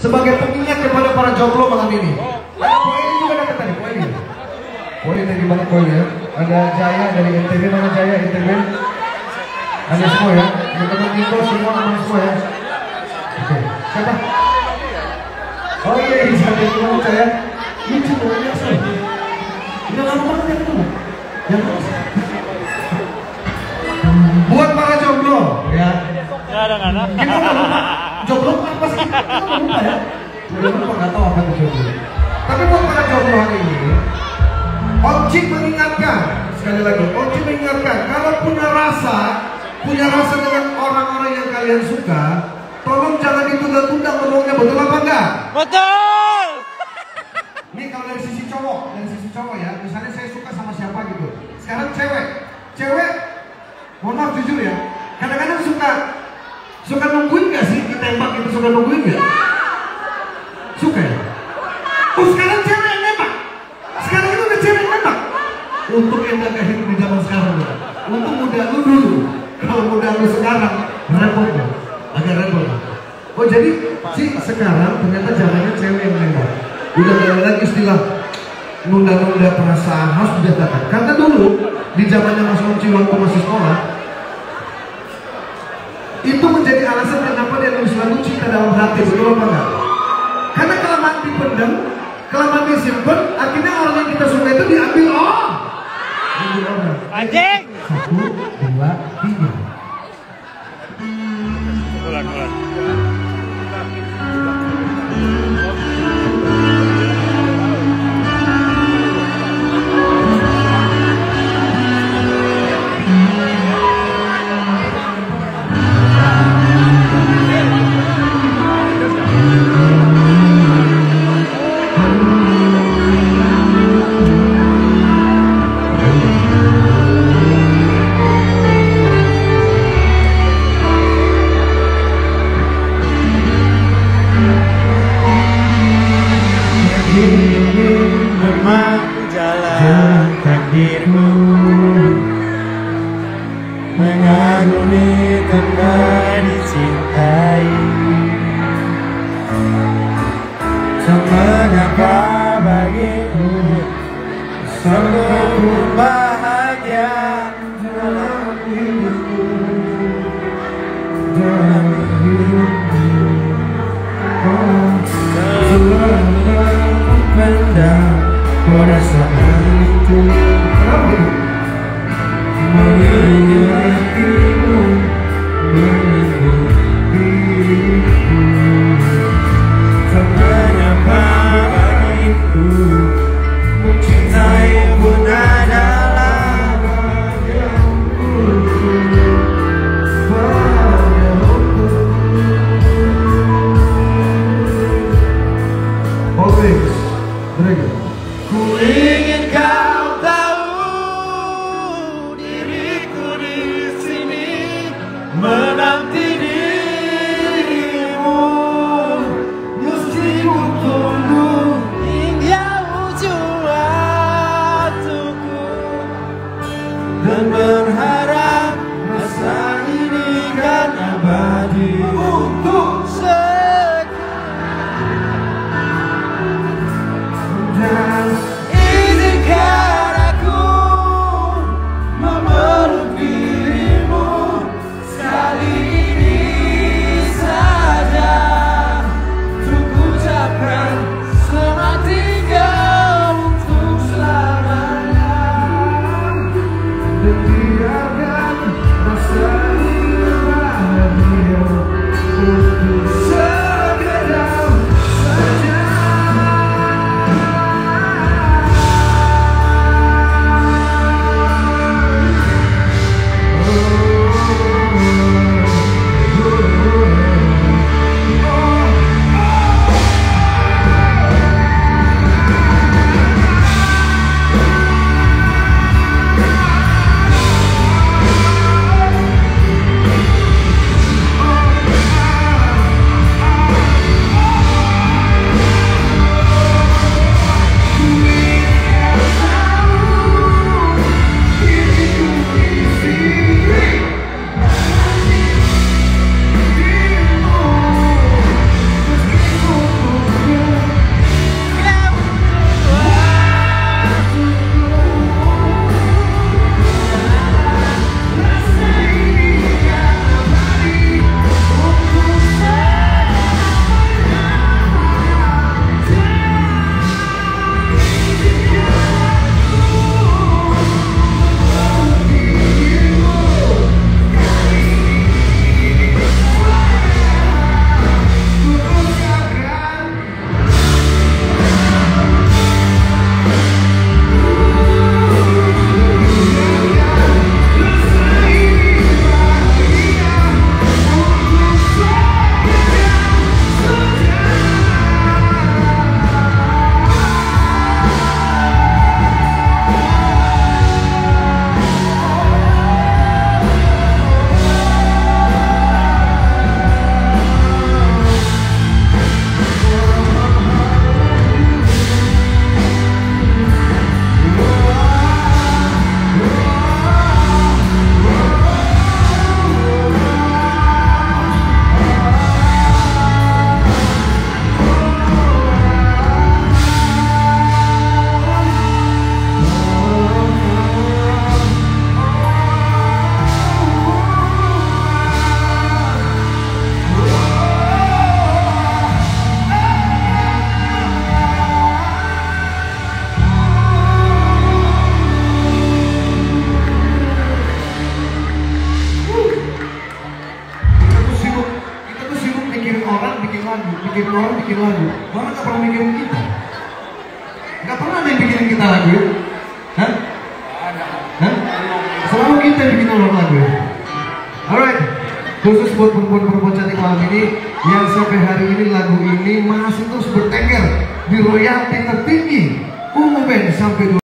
sebagai pengingat kepada para jomblo malam ini. Ada poin juga datang tadi, poin. Poin dari mana poin ya? Ada Jaya dari NTB, mana Jaya NTB? Ada semua ya? Teman-teman Niko semua aman semua ya? Oke, siapa? Oh iya, siapa yang mau Jaya? Ini cuma biasa. Udah lama banget ya ketemu. Yang buat para jomblo ya. Kadang-kadang. Jomblo kan pasti kita lupa ya. Jomblo nggak tahu apa itu jomblo. Tapi buat para jomblo hari ini, Onci mengingatkan sekali lagi. Onci mengingatkan kalau punya rasa dengan orang-orang yang kalian suka, tolong jangan ditunda-tunda ngomongnya, betul apa enggak? Betul. Ini kalau dari sisi cowok ya. Misalnya saya suka sama siapa gitu. Sekarang cewek, mohon maaf jujur ya. Kadang-kadang suka nungguin gak sih ditembak itu, suka nungguin gak? Suka ya? Oh sekarang cewek yang nembak. Sekarang itu udah cewek yang nembak. Untuk yang gak hidup di zaman sekarang ya. Untuk muda lu dulu. Kalau muda lu sekarang repot ya. Agak repot. Oh jadi sih sekarang ternyata zamannya cewek yang nembak. Udah gak ada lagi istilah nunda-nunda perasaan, harus didatakan. Karena dulu di zamannya Mas Onci waktu masih sekolah, itu menjadi alasan kenapa dia selalu cinta dalam hati, betul apa enggak? Karena kelamaan dipendam, kelamaan disimpan, akhirnya orang yang kita suka itu diambil orang. Anjing. 1, 2, 3. Ulang. Mengagumi tanpa dicintai. Mengapa bagiku selalu bahagia dalam hidupku, dalam hidupku. Selalu pendam perasaan itu. Mengingatmu, menungguiku. Mengapa bagiku mencintai pun adalah bagianku. Always, mereka. Ku ingin kau tahu diriku di sini orang bikin lagu, orang nggak pernah mikirin kita. Nggak pernah ada yang bikinin kita lagu ya? Hah? Hah? Selalu kita yang bikin orang lagu ya? Alright, khusus buat perempuan-perempuan cantik malam ini yang sampai hari ini lagu ini masih terus bertengger di royalti tertinggi Ungu Band sampai